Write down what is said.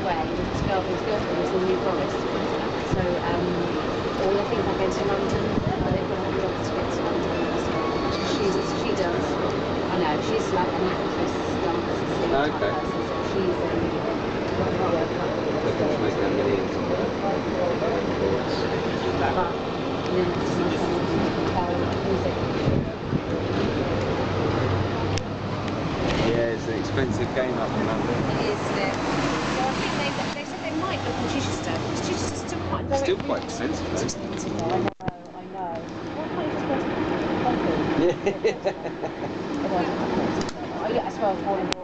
away. His girlfriend was in New Forest. So all the things are going to London, but they've got to have jobs to get to London. She does. I know, she's like an actress, dancer, singer type person, so she's looking to make their millions on that. Yeah, it's an expensive game up in London. It is, so I think they said they might look in Chichester, because Chichester's still quite low. Still quite expensive though. It's expensive though, I know. Why can't you just go to coffee? Yeah. I don't know. That's well,